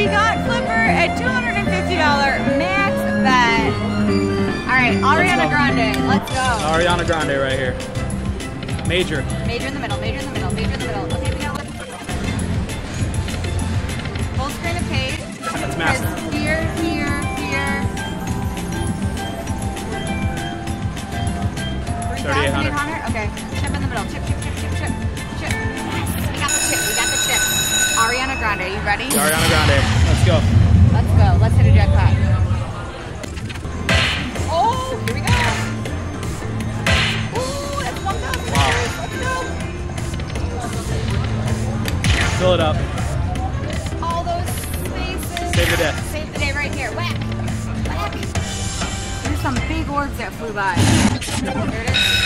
We got Flipper at $250 max bet. All right, Ariana Grande, let's go. Ariana Grande right here. Major. Major in the middle, major in the middle, major in the middle. Okay, we got one. Full screen of Kate. That's massive. Here, here, here. 3,800. Okay, chip in the middle. Chip, chip, chip, chip, chip. Chip. Yes, we got the chip, we got the chip. Ariana Grande, you ready? Ariana Grande, let's go. Let's go, let's hit a jackpot. Oh, here we go. Ooh, that's $1,000. Wow. Let's go. Fill it up. All those spaces. Save the day. Save the day right here. Whack. Whack. There's some big orbs that flew by. There it is.